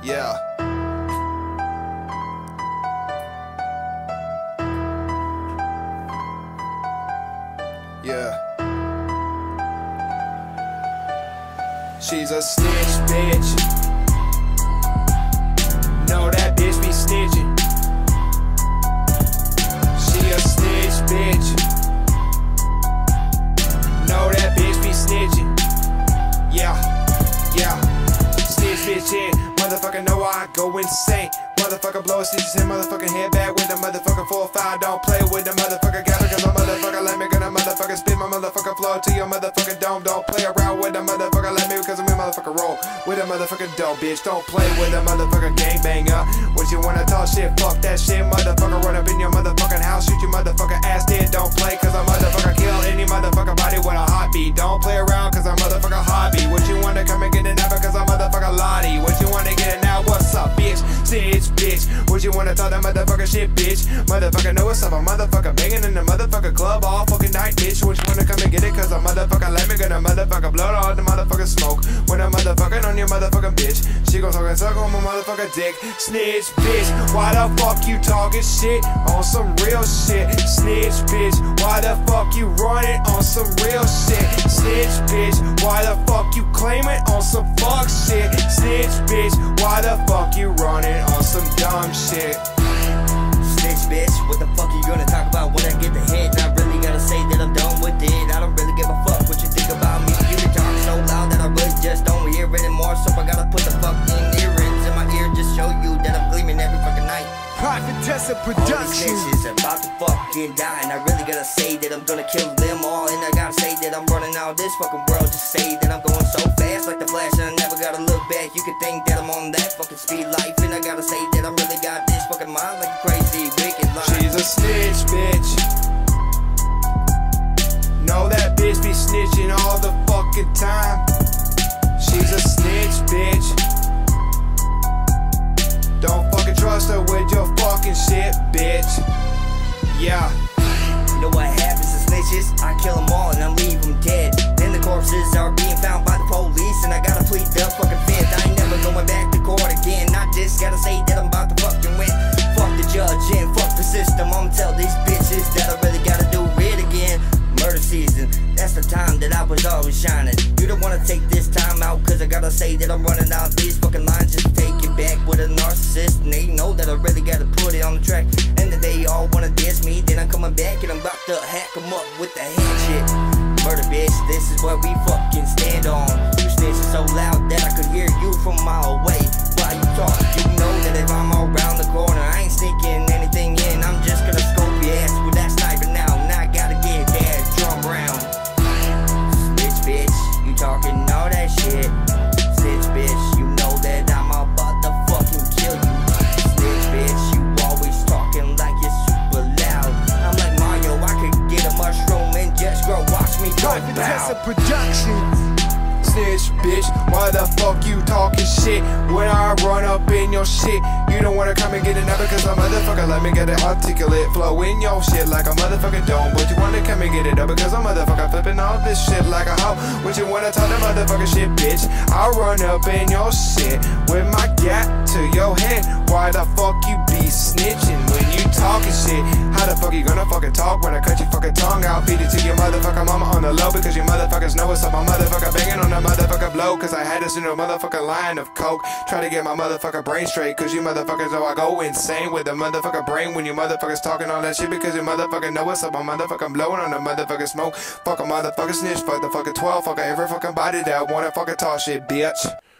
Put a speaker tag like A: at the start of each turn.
A: Yeah. Yeah. She's a snitch, bitch. Know that bitch be snitching. She a snitch, bitch. Know that bitch be snitching. Yeah, yeah. Snitch, bitch, yeah. Motherfucker know I go insane. Motherfucker blow a stitches in motherfucking head back with the motherfucker 4-5. Don't play with the motherfucker gather, cause a motherfucker let me gonna motherfucker spit my motherfucker flow to your motherfucking dome. Don't play around with the motherfucker let me, cause I'm a motherfucker roll with a motherfucker dope, bitch. Don't play with a motherfucker gangbanger. What you wanna talk shit? Fuck that shit, motherfucker. Run up in your motherfucking house, shoot your motherfucking ass dead. Don't play, cause a motherfucker kill any motherfucker body with a heartbeat. Don't play around, cause I'm motherfucker hobby. What you wanna come and get it now, because I'm motherfucker Lottie. What you wanna get it now? What's up, bitch? Snitch, bitch. What you wanna talk that motherfucker shit, bitch? Motherfucker know what's up, a motherfucker banging in the motherfucker club all fucking night, bitch. What you wanna come and get it? Cause a motherfucker let me gonna motherfucker blow all the motherfucker smoke. When I'm motherfucking on your motherfucking bitch, she gon' talk and suck on my motherfucker dick. Snitch, bitch, why the fuck you talking shit on some real shit? Snitch, bitch, why the fuck you running on some real shit? Snitch, bitch, why the fuck you claiming on some fuck shit? Snitch, bitch, why the fuck you running on some dumb shit?
B: Snitch, bitch, what the fuck are you gonna talk about when I get the hit? And I really gotta say that I'm done with it. I don't really give a fuck what you think about me. You can talk so loud that I really just don't hear it anymore. So I gotta put the fucking earrings in my ear, just show you that I'm gleaming every fucking night.
C: Prophetessa
B: All these
C: Production.
B: bitches about to fucking die, and I really gotta say that I'm gonna kill them all. And I gotta say that I'm running out of this fucking world. Just say that I'm going so fast like the Flash, and I never gotta look back. You can think that I'm on that fucking speed life, and I gotta say that I'm really got this fucking mind like a crazy wicked life.
A: She's a snitch, bitch. Know that bitch be snitching all the fucking time. She's a snitch, bitch. Don't fucking trust her with your fucking shit, bitch. Yeah.
B: You know what happens to snitches? I kill them all and I leave them dead. Then the corpses are being found by the police, and I gotta plead the fucking fifth. I ain't never going back to court again. I just gotta say that I'm about to fucking win. Fuck the judge and fuck the system. I'ma tell these bitches that I really gotta do it again. Murder season, that's the time that I was always shining. You don't wanna take this time out, cause I gotta say that I'm running out of these fucking lines. Just take it back with a narcissist, and they know that I really gotta put it on the track. And then they all wanna diss me, then I'm coming back and I'm about to hack them up with the hand shit. Murder bitch, this is what we fucking stand on. You snitching so loud that I could hear you from a mile away. While you talk, you know that if I'm around the corner, I ain't sneaking anything in. I'm just gonna scope your ass with that sniper now. Now I gotta get that drum round. Snitch bitch, you talking all that shit. Snitch bitch, you know that I'm about to fucking kill you. Snitch bitch, you always talking like you're super loud. I'm like Mario, I could get a mushroom and just grow. Watch me go
C: Prophetessa
B: bow.
C: Production.
A: Snitch, bitch, why the fuck you talking shit when I run up in your shit? You don't wanna come and get it now, because a motherfucker let me get it articulate flow in your shit like a motherfucking dome. But you wanna come and get it up, because a motherfucker flipping all this shit like a hoe. What you wanna talk that motherfucker shit, bitch? I run up in your shit with my gat to your head. Why the fuck you be snitching when you talking shit? How the fuck you gonna fucking talk when I cut your fucking tongue out? Feed it to your motherfucker mama on the low, because you motherfuckers know what's up. I'm motherfucker banging on the motherfucker blow, cause I had this in a motherfucking line of coke. Try to get my motherfucker brain straight, cause you motherfuckers know I go insane with the motherfucker brain when you motherfuckers talking all that shit, because you motherfucker know what's up. I'm motherfucking blowing on the motherfucking smoke. Fuck a motherfucker snitch, fuck the fucking 12, fuck every fucking body that wanna fucking talk shit, bitch.